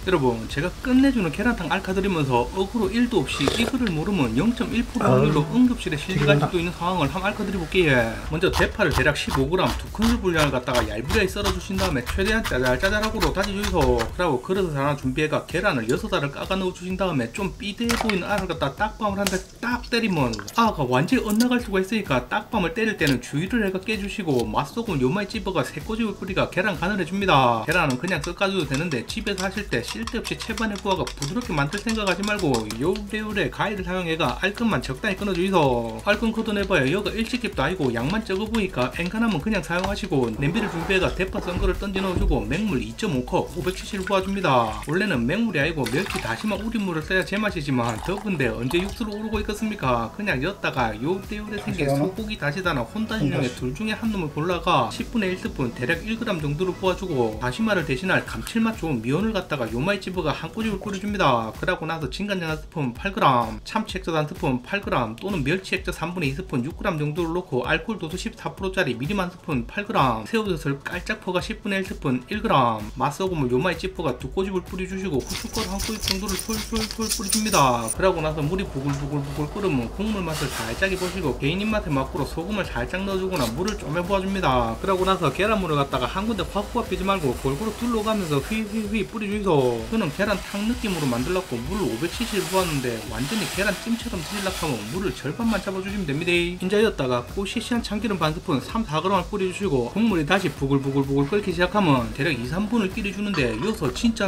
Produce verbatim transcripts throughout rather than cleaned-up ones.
여러분, 제가 끝내주는 계란탕 알카드리면서 어그로 일도 없이 이거를 모르면 영 점 일 퍼센트 확률로 응급실에 실려갈 수도 있는 상황을 한번 알카드려볼게요. 먼저 대파를 대략 십오 그램 두 큰술 분량을 갖다가 얇게 썰어주신 다음에 최대한 짜잘짜잘하고로 다져주이소. 그리고 그릇을 하나 준비해가 계란을 여섯 알을 까가 넣어주신 다음에 좀 삐대해 보이는 알을 갖다 딱밤을 한 대 딱 때리면 아가 완전히 엇나갈 수가 있으니까 딱밤을 때릴 때는 주의를 해가 깨주시고 맛소금 요마이 찝어가 새꼬집을 뿌리가 계란 간을 해줍니다. 계란은 그냥 섞어줘도 되는데 집에서 하실 때 쓸데없이 채반에 부어가 부드럽게 만들 생각하지 말고 요래요래 가위를 사용해가 알끈만 적당히 끊어주이소. 알끈 걷어내봐야 여가 일찍깁도 아니고 양만 적어 보이니까 엔간하면 그냥 사용하시고 냄비를 준비해가 대파 썬 거를 던져 넣어주고 맹물 이 점 오 컵 오백씨씨를 부어줍니다. 원래는 맹물이 아니고 멸치 다시마 우린물을 써야 제맛이지만 더군데 언제 육수로 오르고 있겠습니까? 그냥 엿다가 요래요래 생긴 소고기 다시다나 혼다시중에 둘 중에 한 놈을 골라가 십분의 일 스푼 대략 일 그램 정도를 부어주고 다시마를 대신할 감칠맛 좋은 미온을 갖다가 요마이 찝어가 한 꼬집을 뿌려줍니다. 그러고 나서 진간장 한 스푼 팔 그램, 참치 액젓 한 스푼 팔 그램 또는 멸치 액젓 삼분의 이 스푼 육 그램 정도를 넣고 알코올 도수 십사 퍼센트짜리 미림 한 스푼 팔 그램, 새우젓을 깔짝 퍼가 십분의 일 스푼 일 그램, 맛소금을 요마이 찝어가 두 꼬집을 뿌려주시고 후춧가루 한 꼬집 정도를 솔솔솔 뿌려줍니다. 그러고 나서 물이 부글부글부글 끓으면 국물 맛을 살짝 보시고 개인 입맛에 맞고로 소금을 살짝 넣어주거나 물을 좀 해부어줍니다. 그러고 나서 계란물을 갖다가 한 군데 확확 비지 말고 골고루 둘러가면서 휘휘휘 뿌려주이소. 저는 계란탕 느낌으로 만들려고 물을 오백씨씨를 부었는데 완전히 계란찜처럼 드실라고 하면 물을 절반만 잡아주시면 됩니다. 인자였다가 꼭 시시한 참기름 반 스푼 삼, 사 그램을 뿌려주시고 국물이 다시 부글부글부글 끓기 시작하면 대략 이, 삼분을 끓여주는데 여기서 진짜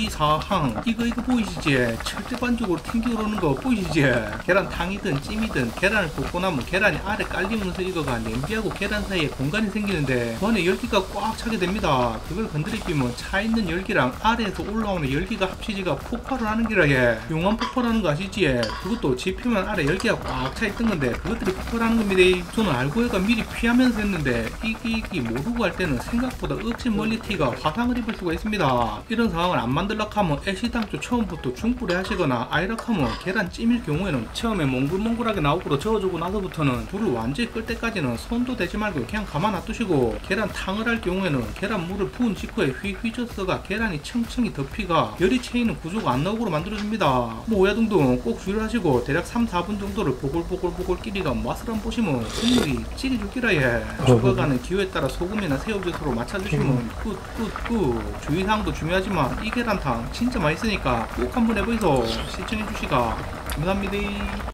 주의사항 이거 이거 보이시지? 절대 반죽으로 튕겨 오르는 거 보이시지? 계란탕이든 찜이든 계란을 볶고 나면 계란이 아래 깔리면서 이거가 냄비하고 계란 사이에 공간이 생기는데 그 안에 열기가 꽉 차게 됩니다. 그걸 건드리면 차 있는 열기랑 아래에서 올라오는 열기가 합치지가 폭발을 하는 기라 해. 용암 폭발하는 거 아시지? 그것도 지표면 아래 열기가 꽉 차 있던 건데 그것들이 폭발하는 겁니다. 저는 알고 해가 미리 피하면서 했는데 이기 이기 모르고 할 때는 생각보다 억지 멀리 튀가 화상을 입을 수가 있습니다. 이런 상황을 안 만들려고 하면 애시당초 처음부터 중불에 하시거나 아이락 하면 계란찜일 경우에는 처음에 몽글몽글하게 나오고로 저어주고 나서부터는 불을 완전히 끌 때까지는 손도 대지 말고 그냥 가만 놔두시고 계란탕을 할 경우에는 계란물을 부은 직후에 휘휘져서가 계란이 층층이 덮이가 열이 채이는 구조가 안 나오고로 만들어줍니다. 뭐 오야둥둥 꼭 주의를 하시고 대략 삼, 사분 정도를 보글보글보글 끼리가 맛을 한번 보시면 국물이 찌리죽기라 해. 죽어가는 기호에 따라 소금이나 새우젓으로 맞춰주시면 굿굿굿. 주의사항도 중요하지만 이 계란탕 진짜 맛있으니까 꼭 한번 해보이소. 시청해주시가 감사합니다.